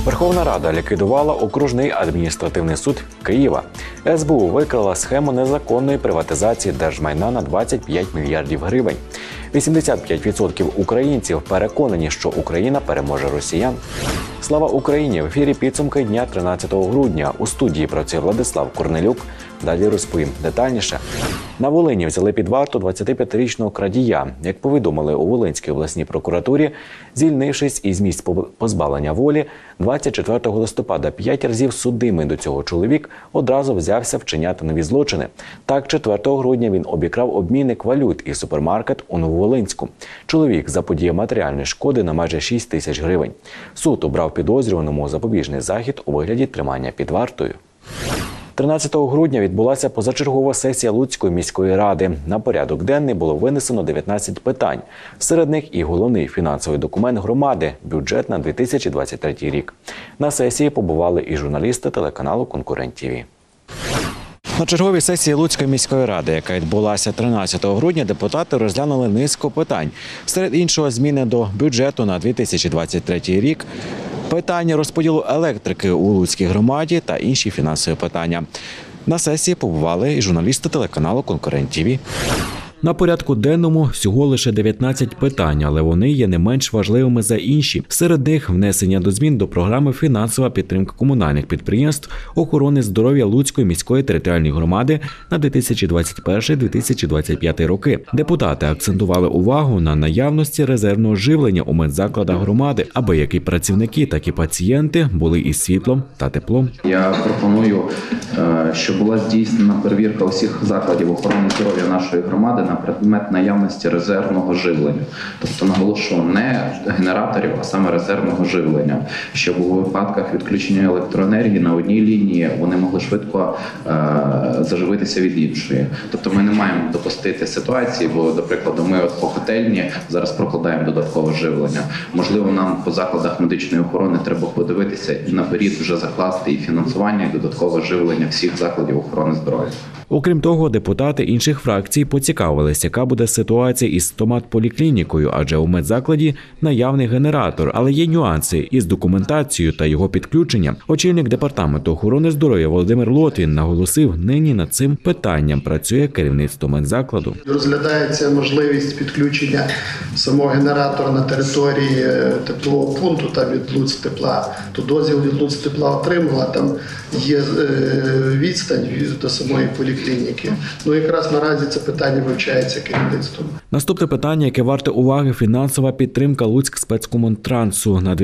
Верховна Рада ліквідувала окружний адміністративний суд Києва. СБУ викрила схему незаконної приватизації держмайна на 25 мільярдів гривень. 85% українців переконані, що Україна переможе росіян. Слава Україні! В ефірі підсумки дня 13 грудня. У студії працює Владислав Корнелюк. Далі розповім детальніше. На Волині взяли під варту 25-річного крадія. Як повідомили у Волинській обласній прокуратурі, звільнившись із місць позбавлення волі, 24 листопада 5 разів судимий до цього чоловік одразу взявся вчиняти нові злочини. Так, 4 грудня він обікрав обмінник валют і супермаркет у Нововолинську. Чоловік заподіяв матеріальної шкоди на майже 6 тисяч гривень. Суд обрав підозрюваному запобіжний захід у вигляді тримання під вартою. 13 грудня відбулася позачергова сесія Луцької міської ради. На порядок денний було винесено 19 питань. Серед них і головний фінансовий документ громади – бюджет на 2023 рік. На сесії побували і журналісти телеканалу «Конкурент ТВ». На черговій сесії Луцької міської ради, яка відбулася 13 грудня, депутати розглянули низку питань. Серед іншого, зміни до бюджету на 2023 рік, питання розподілу електрики у Луцькій громаді та інші фінансові питання. На сесії побували і журналісти телеканалу «Конкурент ТВ». На порядку денному всього лише 19 питань, але вони є не менш важливими за інші. Серед них внесення до змін до програми «Фінансова підтримка комунальних підприємств охорони здоров'я Луцької міської територіальної громади» на 2021-2025 роки. Депутати акцентували увагу на наявності резервного живлення у медзакладах громади, аби як і працівники, так і пацієнти були із світлом та теплом. Я пропоную, щоб була здійснена перевірка усіх закладів охорони здоров'я нашої громади на предмет наявності резервного живлення. Тобто, наголошую, не генераторів, а саме резервного живлення. Щоб у випадках відключення електроенергії на одній лінії вони могли швидко заживитися від іншої. Тобто ми не маємо допустити ситуації, бо, до прикладу, ми по котельні зараз прокладаємо додаткове живлення. Можливо, нам по закладах медичної охорони треба подивитися і наперед вже закласти і фінансування, і додаткове живлення всіх закладів охорони здоров'я. Окрім того, депутати інших фракцій поцікавилися, яка буде ситуація із стоматполіклінікою, адже у медзакладі наявний генератор, але є нюанси із документацією та його підключенням. Очільник департаменту охорони здоров'я Володимир Лотвін наголосив, нині над цим питанням працює керівництво медзакладу. Розглядається можливість підключення самого генератора на території теплового пункту та від Луцтепла. То дозвіл від Луцтепла отримала, там є відстань до самої поліклініки. Якраз наразі це питання вивчається керівництвом. Наступне питання, яке варте уваги – фінансова підтримка Луцькспецкомунтрансу на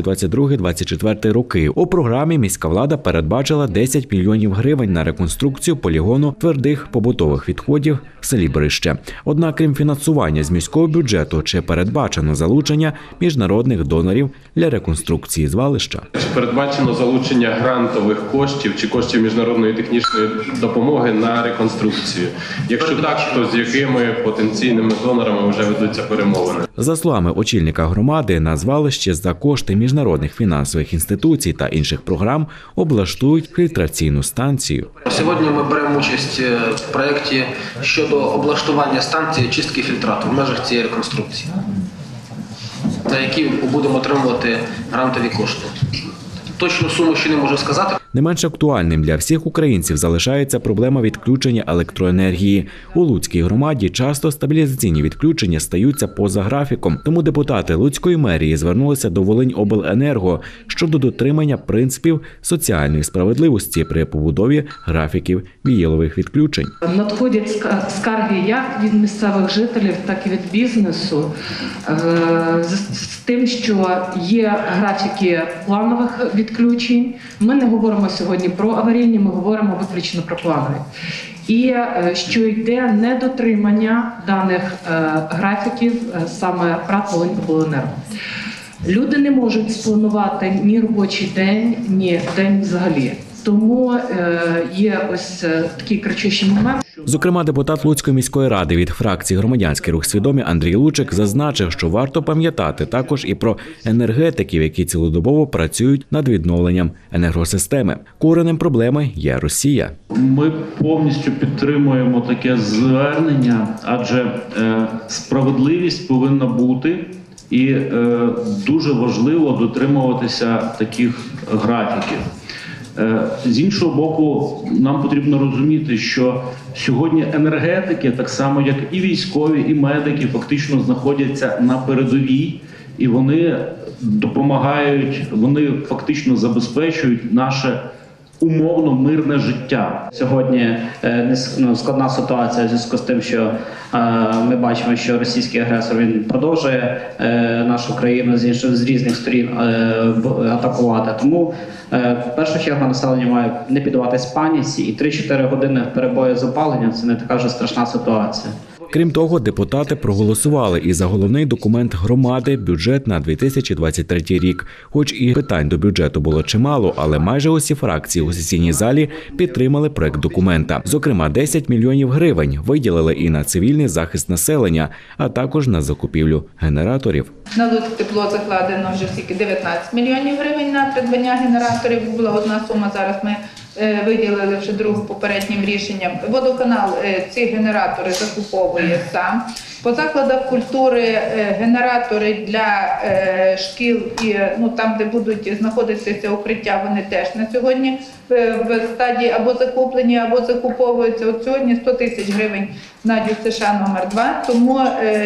2022-2024 роки. У програмі міська влада передбачила 10 мільйонів гривень на реконструкцію полігону твердих побутових відходів в селі Брище. Однак, крім фінансування з міського бюджету, чи передбачено залучення міжнародних донорів для реконструкції звалища? Чи передбачено залучення грантових коштів чи коштів міжнародної технічної допомоги на реконструкцію? Якщо так, то з якими потенційними донорами вже ведуться перемовини? За словами очільника громади, на звалище за кошти міжнародних фінансових інституцій та інших програм облаштують фільтраційну станцію. Сьогодні ми беремо участь в проєкті щодо облаштування станції чистки фільтрату в межах цієї реконструкції, за які будемо отримувати грантові кошти. Точну суму ще не можу сказати. Не менш актуальним для всіх українців залишається проблема відключення електроенергії. У Луцькій громаді часто стабілізаційні відключення стаються поза графіком. Тому депутати Луцької мерії звернулися до Волиньобленерго щодо дотримання принципів соціальної справедливості при побудові графіків віялових відключень. Надходять скарги як від місцевих жителів, так і від бізнесу з тим, що є графіки планових відключень. Ми не говоримо сьогодні про аварійні, ми говоримо виключно про планові. І що йде недотримання даних графіків саме ПРАТ «Волиньобленерго». Люди не можуть спланувати ні робочий день, ні день взагалі. Тому є ось такий кричущий момент. Зокрема, депутат Луцької міської ради від фракції «Громадянський рух свідомі» Андрій Лучик зазначив, що варто пам'ятати також і про енергетиків, які цілодобово працюють над відновленням енергосистеми. Коренем проблеми є Росія. Ми повністю підтримуємо таке звернення, адже справедливість повинна бути І дуже важливо дотримуватися таких графіків. З іншого боку, нам потрібно розуміти, що сьогодні енергетики, так само як і військові, і медики, фактично знаходяться на передовій, і вони допомагають, вони фактично забезпечують наше умовно мирне життя. Сьогодні складна ситуація в зв'язку з тим, що ми бачимо, що російський агресор він продовжує нашу країну з різних сторін атакувати. Тому в першу чергу населення має не піддаватись паніці, і 3-4 години перебою з опаленням – це не така вже страшна ситуація. Крім того, депутати проголосували і за головний документ громади – бюджет на 2023 рік. Хоч і питань до бюджету було чимало, але майже усі фракції у сесійній залі підтримали проект документа. Зокрема, 10 мільйонів гривень виділили і на цивільний захист населення, а також на закупівлю генераторів. На Луцьктепло закладено вже тільки 19 мільйонів гривень на придбання генераторів. Була одна сума, зараз ми виділили вже другу попереднім рішенням. Водоканал ці генератори закуповує сам. По закладах культури генератори для шкіл і там, де будуть знаходитися укриття, вони теж на сьогодні в стадії або закуплені, або закуповуються. От сьогодні 100 тисяч гривень на ДЮСШ номер 2, тому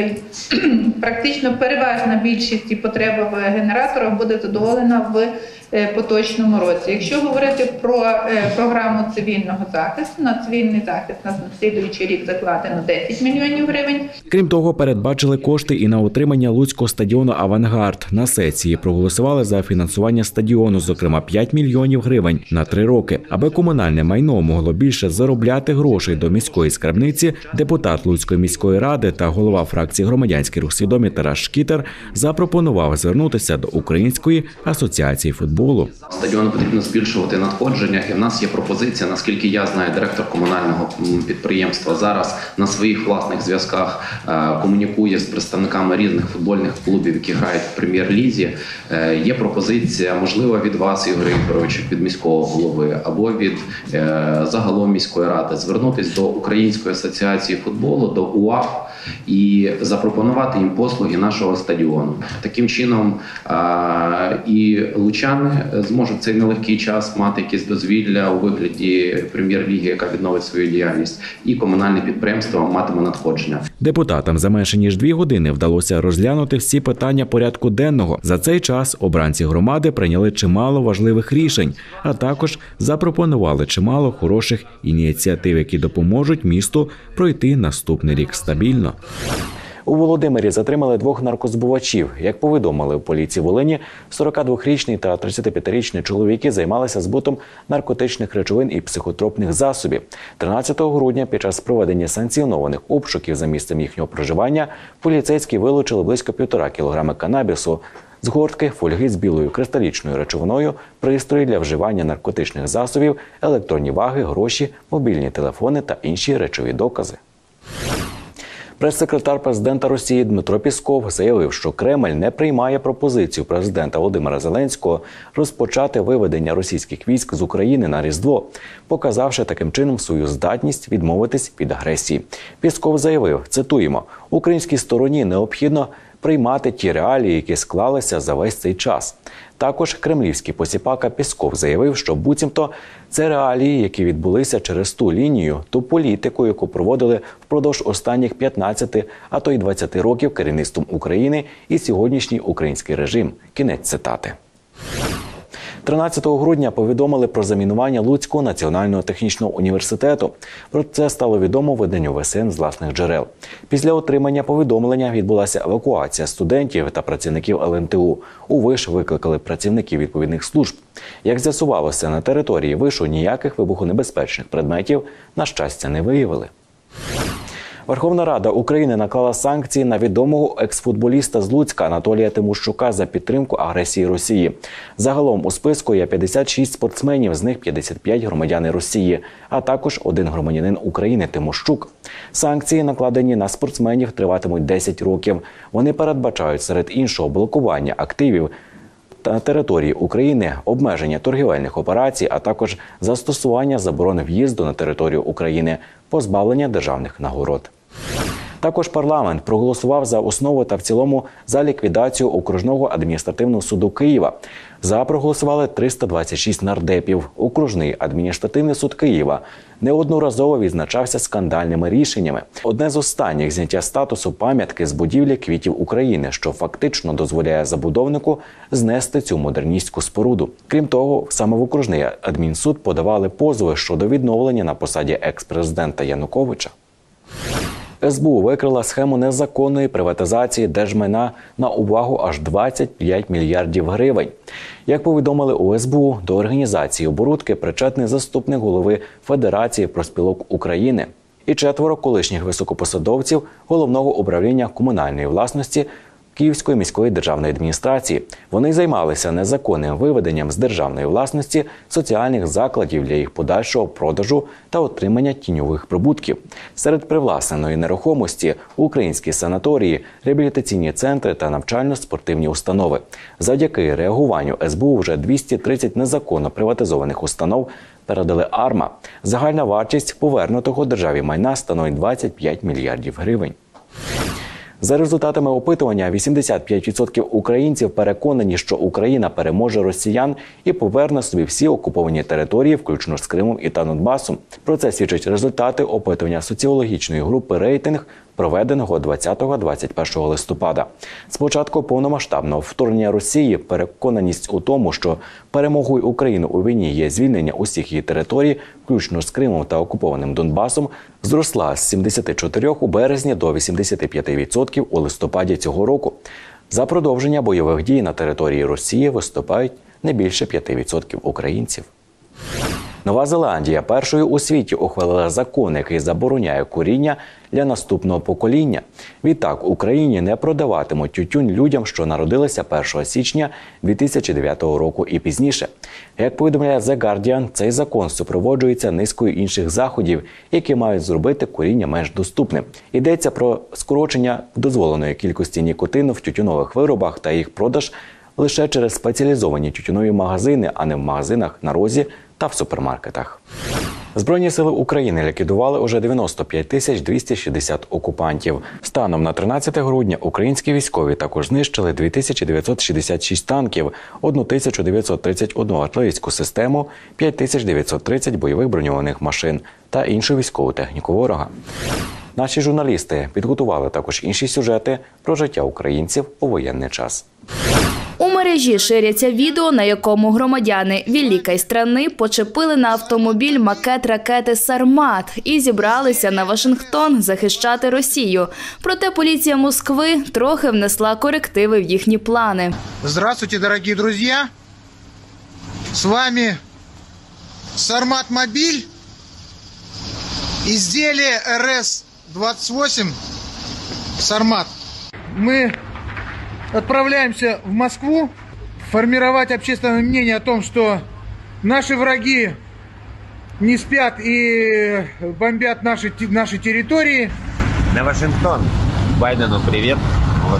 практично переважна більшість і потреба в генераторах буде задоволена в поточному році. Якщо говорити про програму цивільного захисту, на цивільний захист на слідуючий рік закладено 10 мільйонів гривень. Крім того, передбачили кошти і на утримання Луцького стадіону «Авангард». На сесії проголосували за фінансування стадіону, зокрема 5 мільйонів гривень на 3 роки. Аби комунальне майно могло більше заробляти грошей до міської скарбниці, депутат Луцької міської ради та голова фракції «Громадянський рух свідомі» Тарас Шкітер запропонував звернутися до Української асоціації футболу. Стадіону потрібно збільшувати надходження, і в нас є пропозиція, наскільки я знаю, директор комунального підприємства зараз на своїх власних зв'язках комунікує з представниками різних футбольних клубів, які грають в прем'єр-лізі. Є пропозиція, можливо, від вас, Ігор Ігорович, від міського голови, або від загалом міської ради, звернутися до Української асоціації футболу, до УАФ і запропонувати їм послуги нашого стадіону. Таким чином і лучани зможуть в цей нелегкий час мати якісь дозвілля у вигляді прем'єр-ліги, яка відновить свою діяльність, і комунальне підприємство матиме надходження. Депутатам за менше ніж 2 години вдалося розглянути всі питання порядку денного. За цей час обранці громади прийняли чимало важливих рішень, а також запропонували чимало хороших ініціатив, які допоможуть місту пройти наступний рік стабільно. У Володимирі затримали 2 наркозбувачів. Як повідомили у поліції Волині, 42-річний та 35-річний чоловіки займалися збутом наркотичних речовин і психотропних засобів. 13 грудня під час проведення санкціонованих обшуків за місцем їхнього проживання поліцейські вилучили близько 1,5 кілограми канабісу, згортки, фольги з білою кристалічною речовиною, пристрої для вживання наркотичних засобів, електронні ваги, гроші, мобільні телефони та інші речові докази. Прес-секретар президента Росії Дмитро Пісков заявив, що Кремль не приймає пропозицію президента Володимира Зеленського розпочати виведення російських військ з України на Різдво, показавши таким чином свою здатність відмовитись від агресії. Пісков заявив, цитуємо, «Українській стороні необхідно приймати ті реалії, які склалися за весь цей час». Також кремлівський посіпака Пісков заявив, що буцімто це реалії, які відбулися через ту лінію, ту політику, яку проводили впродовж останніх 15, а то й 20 років керівництвом України і сьогоднішній український режим. Кінець цитати. 13 грудня повідомили про замінування Луцького національного технічного університету. Про це стало відомо виданню ВСН з власних джерел. Після отримання повідомлення відбулася евакуація студентів та працівників ЛНТУ. У виш викликали працівників відповідних служб. Як з'ясувалося, на території вишу ніяких вибухонебезпечних предметів, на щастя, не виявили. Верховна Рада України наклала санкції на відомого ексфутболіста з Луцька Анатолія Тимощука за підтримку агресії Росії. Загалом у списку є 56 спортсменів, з них 55 громадяни Росії, а також 1 громадянин України Тимощук. Санкції, накладені на спортсменів, триватимуть 10 років. Вони передбачають серед іншого блокування активів на території України, обмеження торгівельних операцій, а також застосування заборони в'їзду на територію України, позбавлення державних нагород. Також парламент проголосував за основу та в цілому за ліквідацію окружного адміністративного суду Києва. За проголосували 326 нардепів. Окружний адміністративний суд Києва неодноразово відзначався скандальними рішеннями. Одне з останніх – зняття статусу пам'ятки з будівлі квітів України, що фактично дозволяє забудовнику знести цю модерністську споруду. Крім того, саме в окружний адмінсуд подавали позови щодо відновлення на посаді екс-президента Януковича. СБУ викрила схему незаконної приватизації держмайна на увагу аж 25 мільярдів гривень. Як повідомили у СБУ, до організації оборудки причетний заступник голови Федерації профспілок України і 4 колишніх високопосадовців Головного управління комунальної власності Київської міської державної адміністрації. Вони займалися незаконним виведенням з державної власності соціальних закладів для їх подальшого продажу та отримання тіньових прибутків. Серед привласненої нерухомості – українські санаторії, реабілітаційні центри та навчально-спортивні установи. Завдяки реагуванню СБУ вже 230 незаконно приватизованих установ передали АРМА. Загальна вартість повернутого державі майна становить 25 мільярдів гривень. За результатами опитування, 85% українців переконані, що Україна переможе росіян і поверне собі всі окуповані території, включно з Кримом і та Донбасом. Про це свідчать результати опитування соціологічної групи «Рейтинг», проведеного 20-21 листопада. З початку повномасштабного вторгнення Росії переконаність у тому, що перемогою України у війні є звільнення усіх її територій, включно з Кримом та окупованим Донбасом, зросла з 74 у березні до 85% у листопаді цього року. За продовження бойових дій на території Росії виступають не більше 5% українців. Нова Зеландія першою у світі ухвалила закон, який забороняє куріння для наступного покоління. Відтак, в Україні не продаватимуть тютюн людям, що народилися 1 січня 2009 року і пізніше. Як повідомляє The Guardian, цей закон супроводжується низкою інших заходів, які мають зробити куріння менш доступним. Йдеться про скорочення дозволеної кількості нікотину в тютюнових виробах та їх продаж лише через спеціалізовані тютюнові магазини, а не в магазинах на розі та в супермаркетах. Збройні сили України ліквідували уже 95 260 окупантів. Станом на 13 грудня українські військові також знищили 2966 танків, 1931 артилерійську систему, 5930 бойових броньованих машин та іншу військову техніку ворога. Наші журналісти підготували також інші сюжети про життя українців у воєнний час. У мережі ширяться відео, на якому громадяни Великої страни почепили на автомобіль макет ракети «Сармат» і зібралися на Вашингтон захищати Росію. Проте поліція Москви трохи внесла корективи в їхні плани. Здравствуйте, дорогі друзі! З вами «Сармат-мобіль», изделие РС-28 «Сармат». Мы отправляемся в Москву формировать общественное мнение о том, что наши враги не спят и бомбят наши территории. На Вашингтон. Байдену привет. Вот.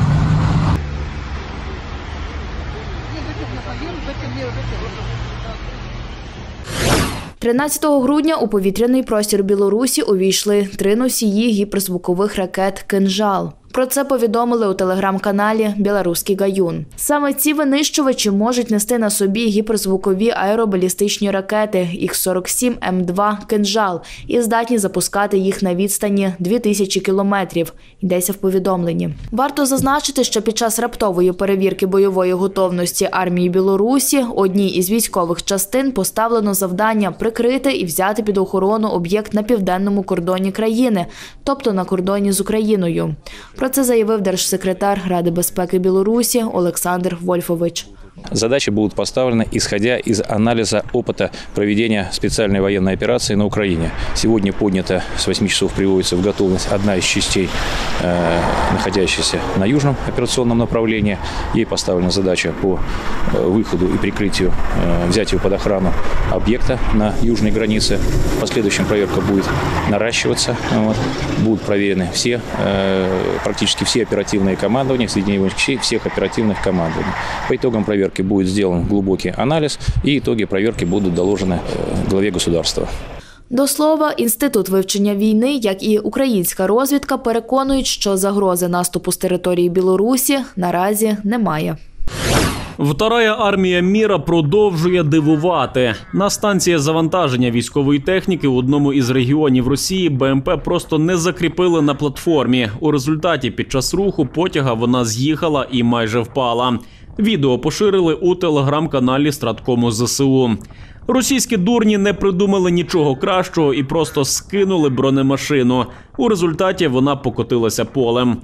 13 грудня у повітряний простір Білорусі увійшли 3 носії гіперзвукових ракет «Кинжал». Про це повідомили у телеграм-каналі «Білоруський Гаюн». Саме ці винищувачі можуть нести на собі гіперзвукові аеробалістичні ракети Х-47М2 «Кинжал» і здатні запускати їх на відстані 2000 кілометрів, йдеться в повідомленні. Варто зазначити, що під час раптової перевірки бойової готовності армії Білорусі одній із військових частин поставлено завдання прикрити і взяти під охорону об'єкт на південному кордоні країни, тобто на кордоні з Україною. Про це заявив держсекретар Ради безпеки Білорусі Олександр Вольфович. Задачи будут поставлены, исходя из анализа опыта проведения специальной военной операции на Украине. Сегодня поднято с 8 часов, приводится в готовность одна из частей, находящаяся на южном операционном направлении. Ей поставлена задача по выходу и прикрытию, взятию под охрану объекта на южной границе. В последующем проверка будет наращиваться. Будут проверены все, практически все оперативные командования, соединения всех оперативных командований. По итогам проверки будет сделан глубокий анализ, и итоги проверки будут доложены главе государства. До слова, Інститут вивчення війни, як і українська розвідка, переконують, що загрози наступу з території Білорусі наразі немає. Вторая армія міра продовжує дивувати. На станції завантаження військової техніки у одному із регіонів Росії БМП просто не закріпили на платформі. У результаті під час руху потяга вона з'їхала і майже впала. Відео поширили у телеграм-каналі Страткому ЗСУ. Російські дурні не придумали нічого кращого і просто скинули бронемашину. У результаті вона покотилася полем.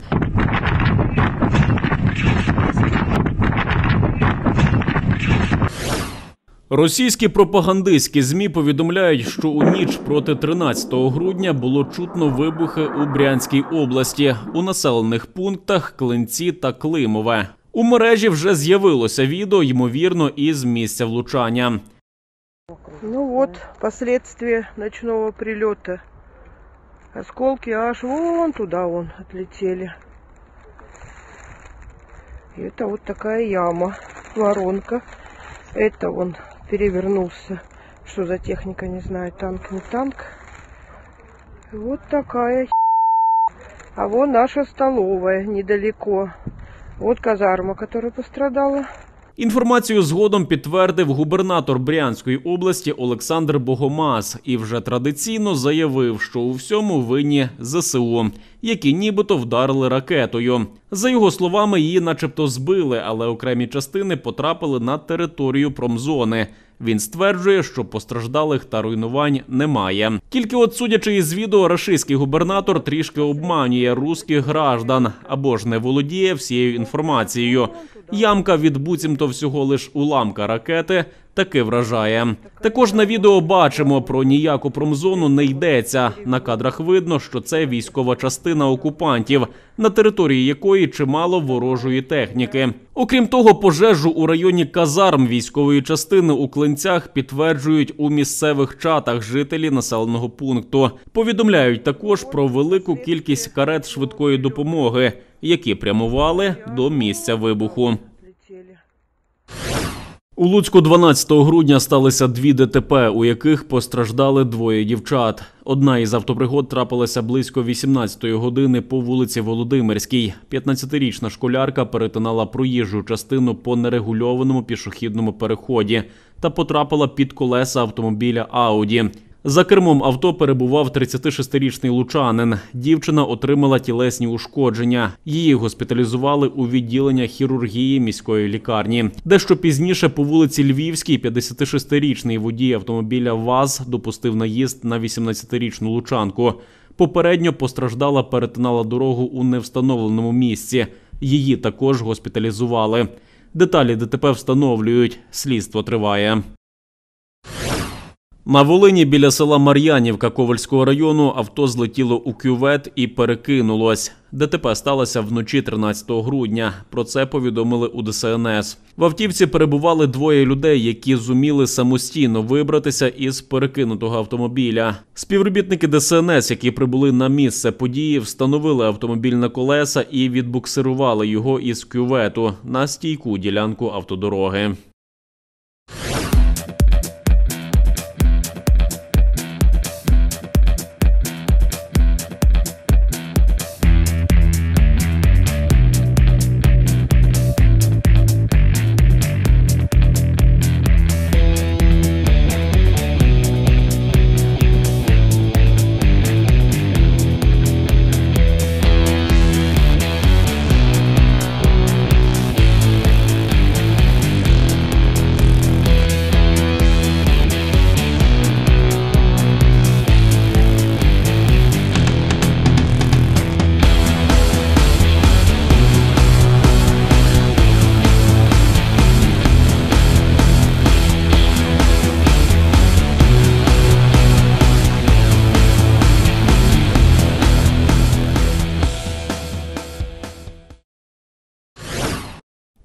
Російські пропагандистські ЗМІ повідомляють, що у ніч проти 13 грудня було чутно вибухи у Брянській області, у населених пунктах Клинці та Климове. У мережі вже з'явилося відео, ймовірно, із місця влучання. Ну вот, последствия ночного прилета. Осколки аж вон туда отлетели. И это вот такая яма, воронка. Это он перевернулся. Что за техника, не знаю, танк, не танк. Вот такая. А вон наша столовая недалеко. Вот казарма, которая пострадала. Інформацію згодом підтвердив губернатор Брянської області Олександр Богомаз і вже традиційно заявив, що у всьому винні ЗСУ, які нібито вдарили ракетою. За його словами, її начебто збили, але окремі частини потрапили на територію промзони. Він стверджує, що постраждалих та руйнувань немає. Тільки от, судячи із відео, рашистський губернатор трішки обманює руських граждан або ж не володіє всією інформацією. Ямка від буцімто всього лиш уламка ракети таки вражає. Також на відео бачимо, про ніяку промзону не йдеться. На кадрах видно, що це військова частина окупантів, на території якої чимало ворожої техніки. Окрім того, пожежу у районі казарм військової частини у Клинцях підтверджують у місцевих чатах жителі населеного пункту. Повідомляють також про велику кількість карет швидкої допомоги, які прямували до місця вибуху. У Луцьку 12 грудня сталися 2 ДТП, у яких постраждали 2 дівчат. Одна із автопригод трапилася близько 18-ї години по вулиці Володимирській. 15-річна школярка перетинала проїжджу частину по нерегульованому пішохідному переході та потрапила під колеса автомобіля «Ауді». За кермом авто перебував 36-річний лучанин. Дівчина отримала тілесні ушкодження. Її госпіталізували у відділення хірургії міської лікарні. Дещо пізніше по вулиці Львівській 56-річний водій автомобіля ВАЗ допустив наїзд на 18-річну лучанку. Попередньо постраждала перетинала дорогу у невстановленому місці. Її також госпіталізували. Деталі ДТП встановлюють. Слідство триває. На Волині біля села Мар'янівка Ковальського району авто злетіло у кювет і перекинулось. ДТП сталося вночі 13 грудня. Про це повідомили у ДСНС. В автівці перебували 2 людей, які зуміли самостійно вибратися із перекинутого автомобіля. Співробітники ДСНС, які прибули на місце події, встановили автомобіль на колеса і відбуксирували його із кювету на стійку ділянку автодороги.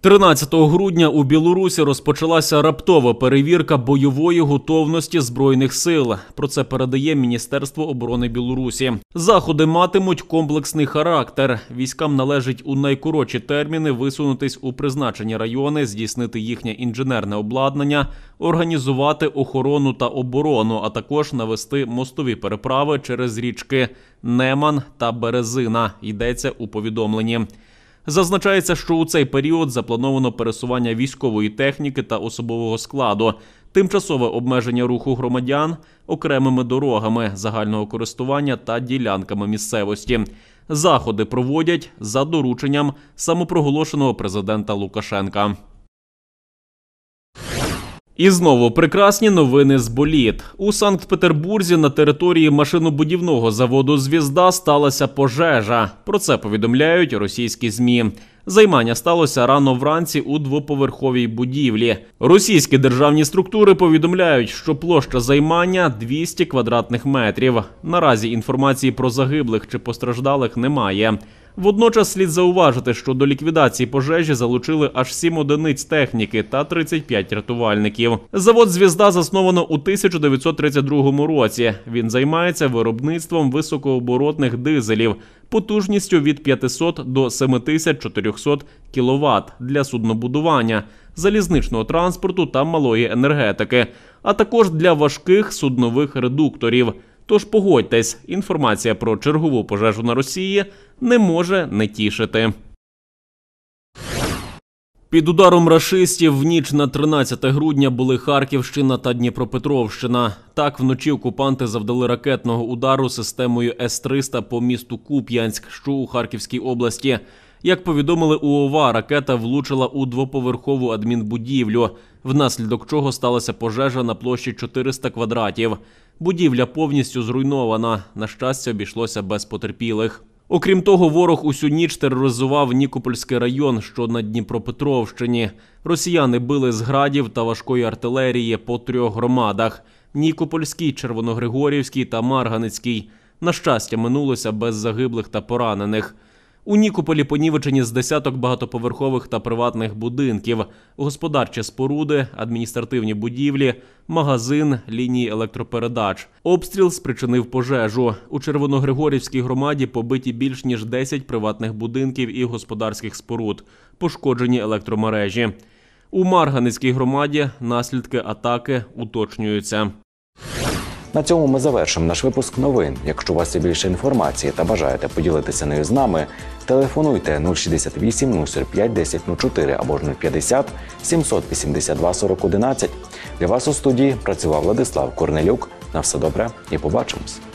13 грудня у Білорусі розпочалася раптова перевірка бойової готовності Збройних сил. Про це передає Міністерство оборони Білорусі. Заходи матимуть комплексний характер. Військам належить у найкоротші терміни висунутись у призначені райони, здійснити їхнє інженерне обладнання, організувати охорону та оборону, а також навести мостові переправи через річки Неман та Березина, йдеться у повідомленні. Зазначається, що у цей період заплановано пересування військової техніки та особового складу, тимчасове обмеження руху громадян окремими дорогами загального користування та ділянками місцевості. Заходи проводять за дорученням самопроголошеного президента Лукашенка. І знову прекрасні новини з боліт. У Санкт-Петербурзі на території машинобудівного заводу «Звізда» сталася пожежа. Про це повідомляють російські ЗМІ. Займання сталося рано вранці у двоповерховій будівлі. Російські державні структури повідомляють, що площа займання – 200 квадратних метрів. Наразі інформації про загиблих чи постраждалих немає. Водночас слід зауважити, що до ліквідації пожежі залучили аж 7 одиниць техніки та 35 рятувальників. Завод «Звізда» засновано у 1932 році. Він займається виробництвом високооборотних дизелів потужністю від 500 до 7400 кВт для суднобудування, залізничного транспорту та малої енергетики, а також для важких суднових редукторів. Тож погодьтесь, інформація про чергову пожежу на Росії не може не тішити. Під ударом рашистів в ніч на 13 грудня були Харківщина та Дніпропетровщина. Так, вночі окупанти завдали ракетного удару системою С-300 по місту Куп'янськ, що у Харківській області. Як повідомили у ОВА, ракета влучила у двоповерхову адмінбудівлю, внаслідок чого сталася пожежа на площі 400 квадратів. Будівля повністю зруйнована. На щастя, обійшлося без потерпілих. Окрім того, ворог усю ніч тероризував Нікопольський район, що на Дніпропетровщині. Росіяни били з градів та важкої артилерії по 3 громадах – Нікопольській, Червоногригорівській та Марганецькій. На щастя, минулося без загиблих та поранених. У Нікополі понівечені з десяток багатоповерхових та приватних будинків, господарчі споруди, адміністративні будівлі, магазин, лінії електропередач. Обстріл спричинив пожежу. У Червоногригорівській громаді побиті більш ніж 10 приватних будинків і господарських споруд, пошкоджені електромережі. У Марганецькій громаді наслідки атаки уточнюються. На цьому ми завершимо наш випуск новин. Якщо у вас є більше інформації та бажаєте поділитися нею з нами, телефонуйте 068 045 1004 або ж 050 782 40 11. Для вас у студії працював Владислав Корнелюк. На все добре і побачимось.